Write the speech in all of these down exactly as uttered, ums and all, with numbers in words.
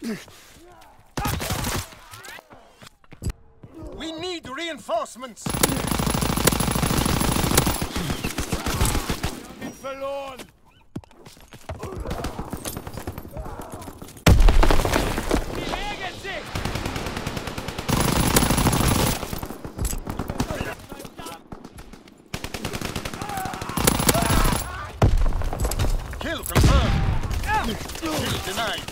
We need reinforcements! Verloren! Bewegen sich! Kill confirmed! Kill denied!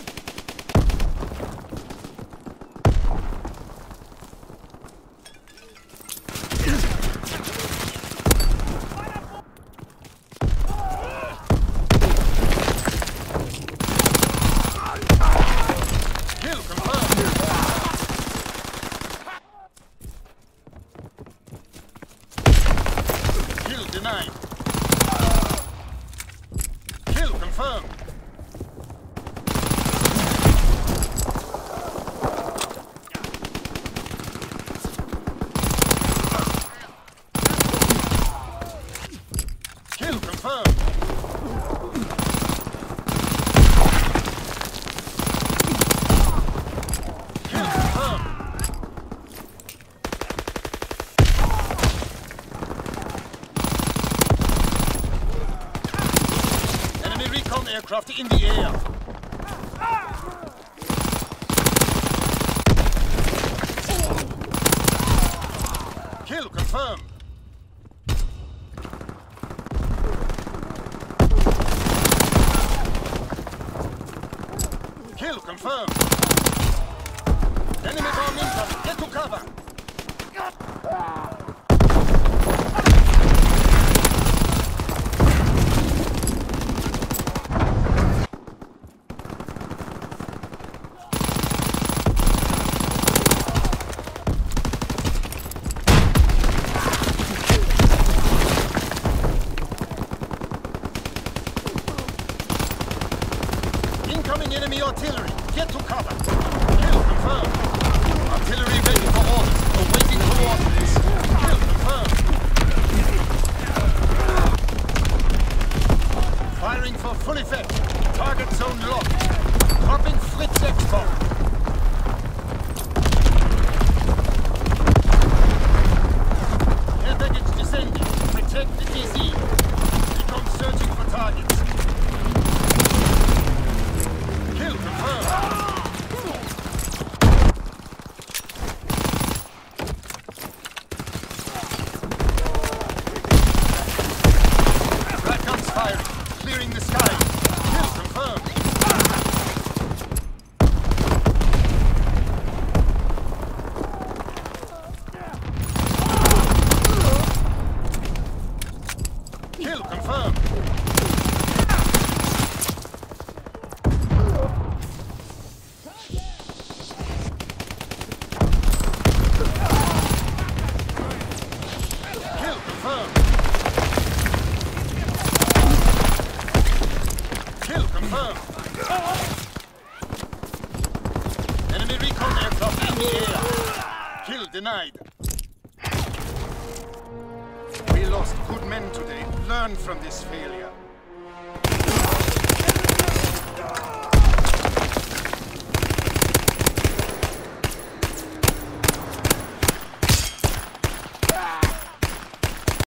Denied. Kill confirmed. Kill confirmed. Kill confirmed. Aircraft in the air. Kill confirmed. Kill confirmed. Enemy bomb incoming. Get to cover. Incoming enemy artillery. Get to cover. Kill confirmed. Artillery ready for orders. Awaiting coordinates. Kill confirmed. Firing for full effect. Target zone locked. Dropping Fritz X-bomb. Air package descending. Protect the D C. Recon searching for targets. Kill confirmed. Black guns firing. Clearing the sky. Kill confirmed. Kill confirmed. Kill confirmed. Enemy recon aircraft in the air. Kill denied. We lost good men today. Learn from this failure.